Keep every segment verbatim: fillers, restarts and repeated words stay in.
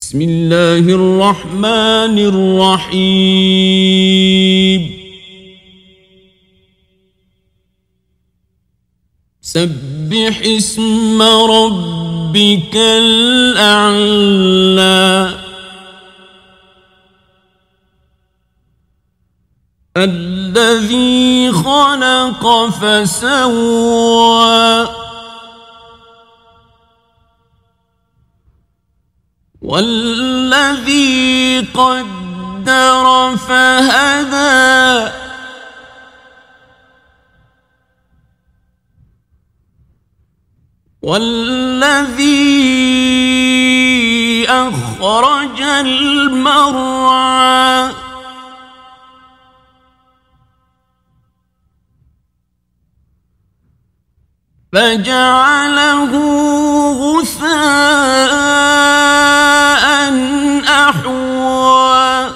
بسم الله الرحمن الرحيم سبح اسم ربك الأعلى الذي خلق فسوى والذي قدر فهدى والذي أخرج المرعى فجعله غثاء أحوى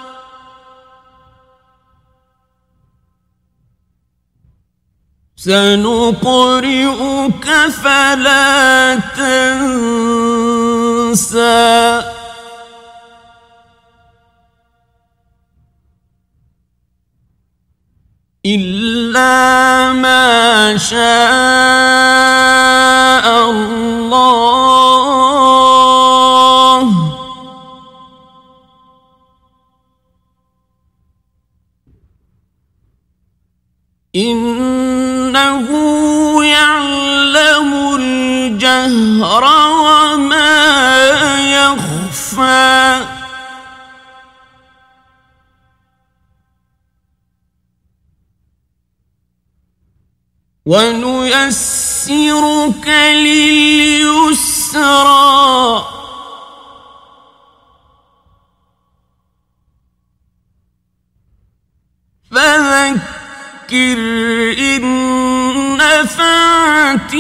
سنقرئك فلا تنسى إلا ما شاء الله إنه يعلم الجهر وما يخفى ونيسرك لليسرى فذكر إن نفعت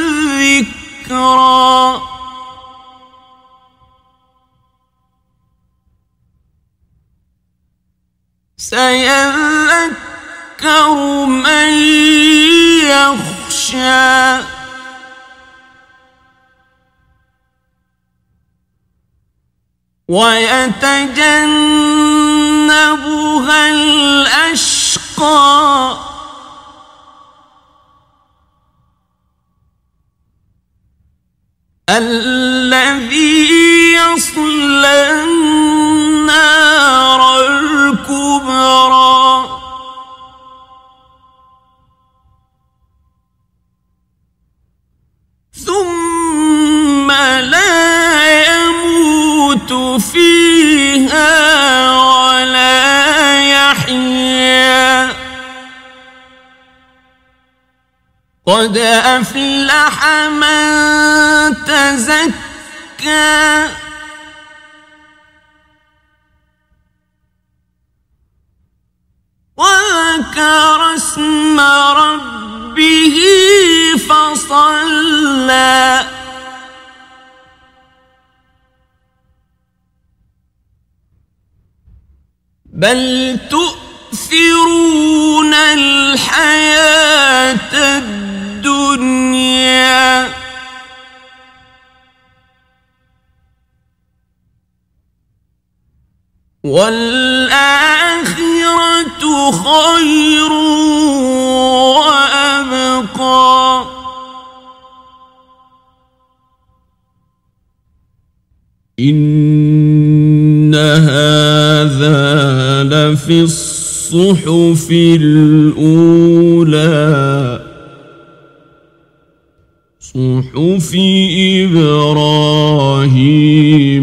الذكرى سيذكر من يخشى ويتجنبها الأشقى الذي يصلى النار الكبرى ثم لا يموت فيها ولا يحيا قد أفلح من تزكى وذكر اسم ربه فصلى بل تؤثرون الحياة الدنيا والآخرة خير وأبقى إن هذا لفي الصحف الأولى صحف إبراهيم